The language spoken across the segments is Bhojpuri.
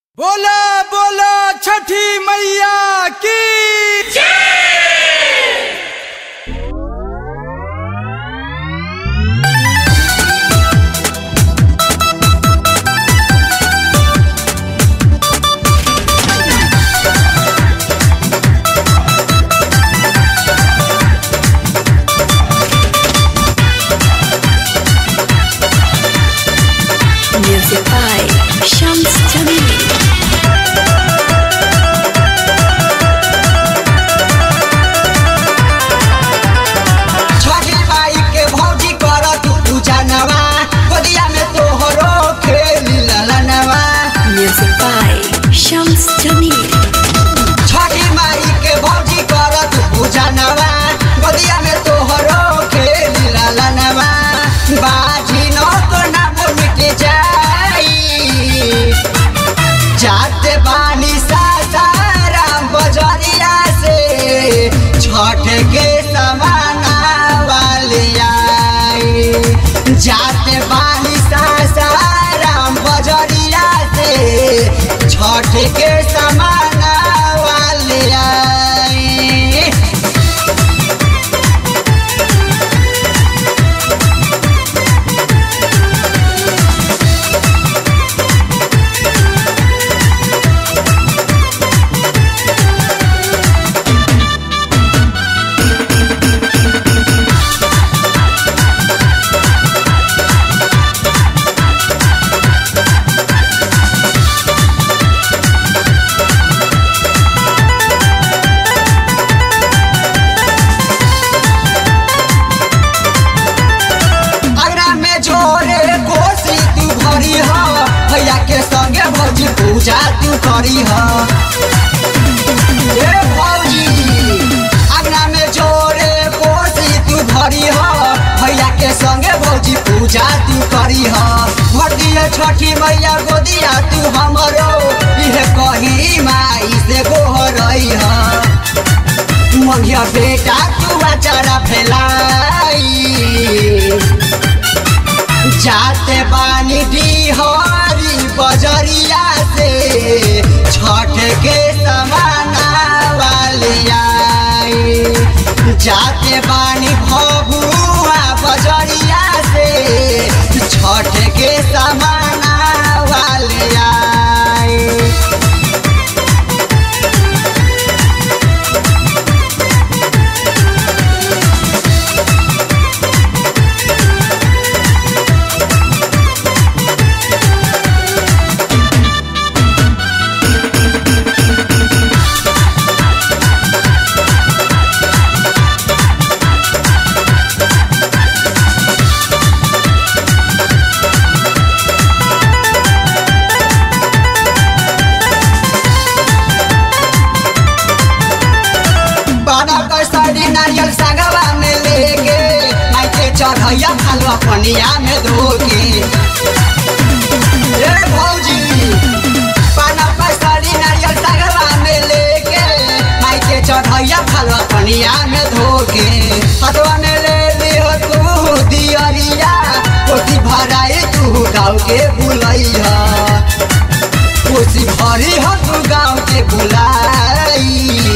बोला बोला छठी मैया की Music by Shams Jamil. Music by Shams Jamil. छठी माई के भौजी करत पूजनवा गोदिया में तोहरो खेली ललनवा बाजी न तो ना मिट जाई जाते बानी सासाराम बजरिया से छठ के समाना वाली आई जाते बानी सासाराम बजरिया से छठ के समाना वाली आई भैया के संगे भौजी पूजा तू करी ह भौजी अंगना में जोरे कोसी तू भरी ह भैया के संगे भौजी पूजा तू करी ह भर दिए छठी मैया गोदिया तू हमरो इहे कही माई से गोहरई ह मंगिया बेटा तू अचारा फैलाई जाते बानी डिहरी बजरिया से छठ के समाना वाली आई जाते बानी भभुआ बजरिया से छठ के समाना वाली आई नारियल सागवा में लेके माई के चढ़ैया हलवा पनिया में धोके भौजी पाना पसारी नारियल सागवा में लेके माई के चढ़ैया हलवा पनिया में धोके हथवा में ले लियो तू दियरिया कोसी भराई तू गाँव के बुलैया कोसी भरी हो तू गाँव के बुलाई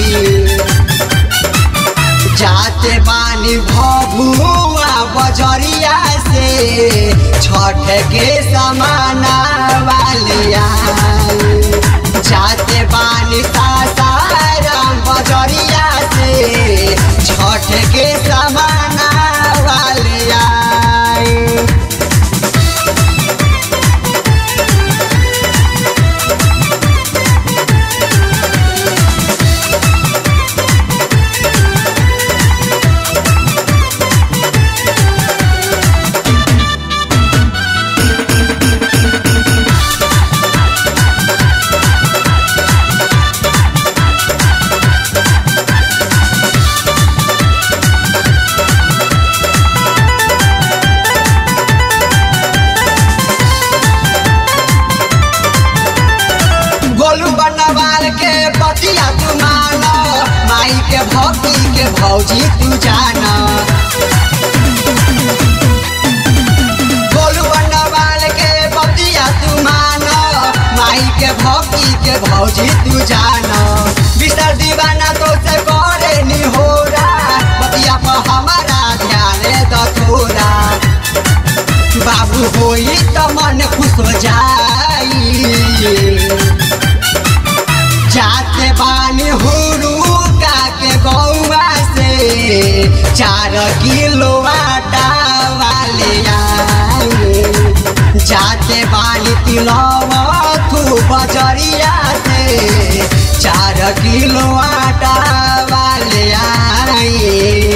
जाते बानी भभुआ बजरिया से छठ के समाना वाली आई जाते बानी सासाराम बजरिया से छठ के समाना वाली आई भक्ति के भौजी तू जाना गोलू बनवाल के बतिया तू माना माई के भक्ति के भौजी तू जाना विशाल दीवाना तो से करे निहोरा बतिया पर हमारा ध्यान द थोड़ा बाबू होई तो मन खुश हो जाई जाते बानी हुरुका के गौवा से 4 किलो आटा वाले आए जाते बानी तिलवथु बजरिया से 4 किलो आटा वाले आए